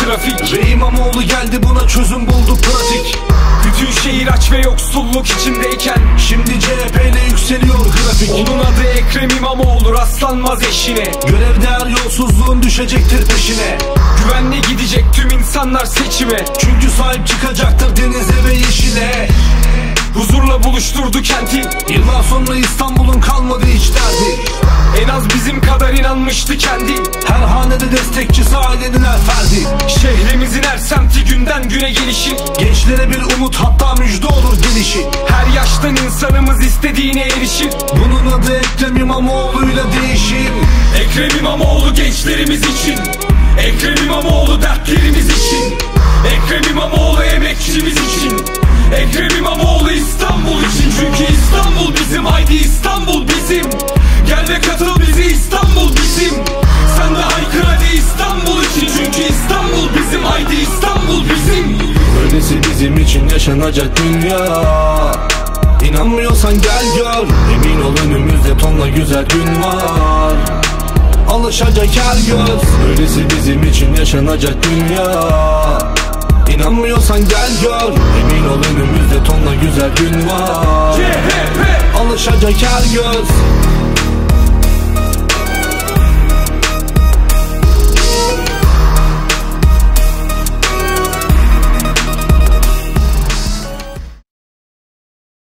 trafik. Ve İmamoğlu geldi, buna çözüm buldu pratik. Bütün şehir aç ve yoksulluk içindeyken şimdi CHP'yle yükseliyor grafik. onun adı Ekrem İmamoğlu, rastlanmaz eşine. Görevde her yolsuzluğun düşecektir peşine. Güvenle gidecek tüm insanlar seçime. Çünkü sahip çıkacaktır denize ve yeşile. Huzurla buluşturdu kenti. Yıllar sonra İstanbul'un kalmadı hiç derdi. En az bizim kadar inanmıştı kendi. Her hanede destekçisi ailenin her ferdi. Şehrimizin her semti günden güne gelişir. Gençlere bir umut, hatta müjde olur gelişi. Her yaştan insanımız istediğine erişir. Bunun adı Ekrem İmamoğlu'yla değişir. Ekrem İmamoğlu gençlerimiz için. Ekrem İmamoğlu dertlerimiz için. Ekrem İmamoğlu emekçimiz için. Ekrem İmamoğlu İstanbul için. Çünkü İstanbul bizim, haydi İstanbul bizim. Gel ve katıl bizi, İstanbul bizim. Sen de haykır hadi İstanbul için. Çünkü İstanbul bizim, haydi İstanbul bizim. Böylesi bizim için yaşanacak dünya. İnanmıyorsan gel gör. Emin ol önümüzde tonla güzel gün var. Alışacak her göz. Böylesi bizim için yaşanacak dünya. İnanmıyorsan gel gör. Emin ol önümüzde tonla güzel gün var. CHP Alışacak her göz.